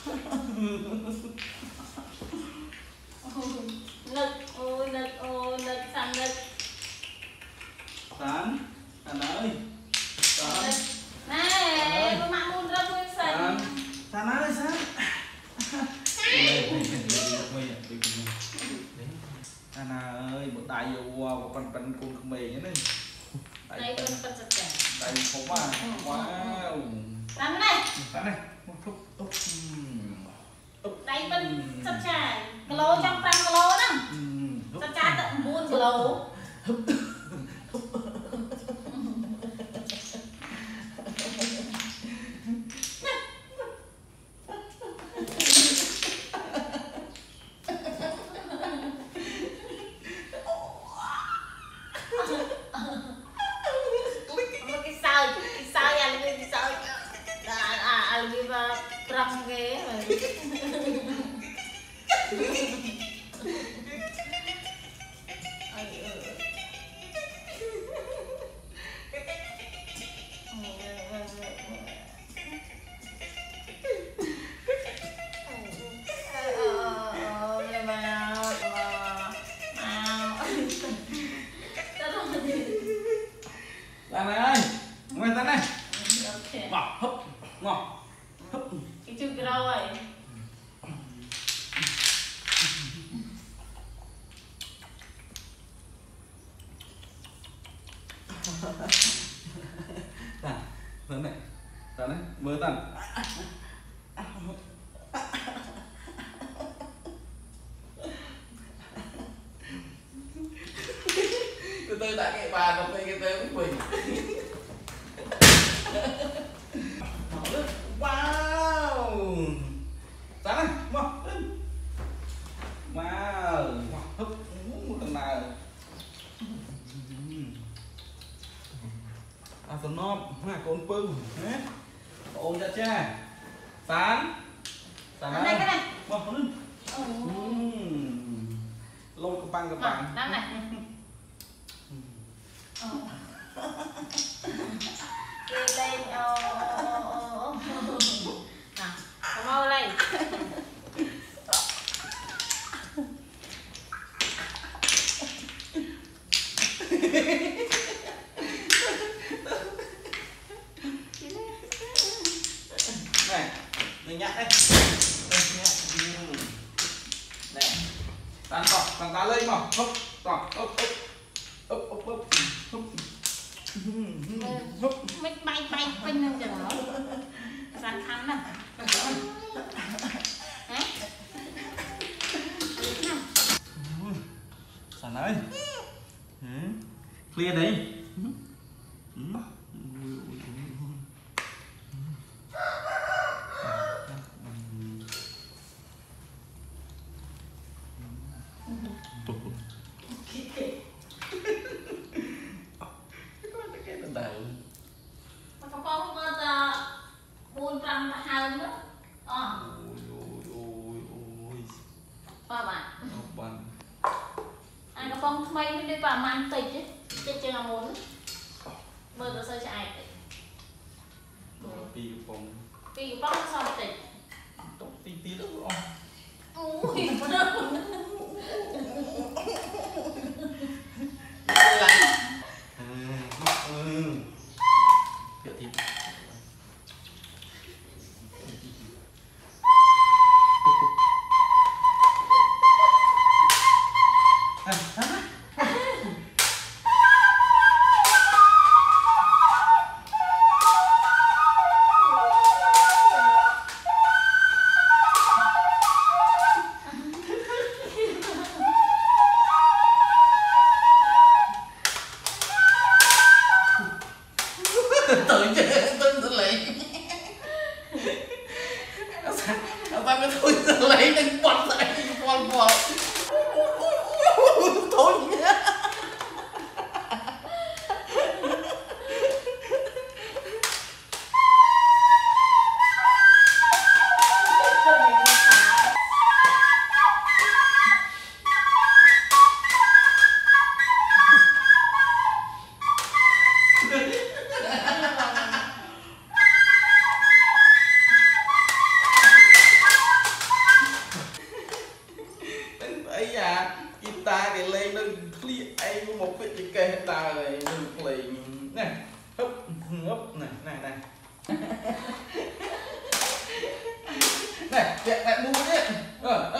Lực ôi lực sàn lực sàn sàn ơi sàn này có mạng luôn ra luôn sàn sàn ơi sàn sàn ơi một đại vô một phần phần cùng không mề nhé đây con phần chặt chẽ đây không à wow sàn này một phút đây con chặt chẽ kilo trong 5 kilo đó chặt chẽ tận 4 kilo răng ghế rồi Lan ơi, ngoài ta này, ngọt hấp, ngọt hấp. Cái chữ cái đâu vậy? Tần này, tần này, mơ tần. Tôi tại cái bàn cà phê cái tên của mình. Wow. Sáng này, mau. Wow, hấp một lần nào. Phần nôm, con pư, ôm ra cha. Sáng. Sáng này cái này. Mau lên. Lôi cái băng. Năm này. Lên nào, có mau lên. Này, mình nhặt đây. Này. Tàn tá lên mà. Hấp, hấp. Mít bay quanh lên cho nó sàn khăn này sàn ơi clear đấy anh có phong mây mới đi vào man tịch chứ chết chưa là muốn bơi vào sơi chạy pi phong sao tịch tí nữa ui tự lấy sao cái thôi lấy đánh quật lại con bò thôi này, kẹt tại mua đi.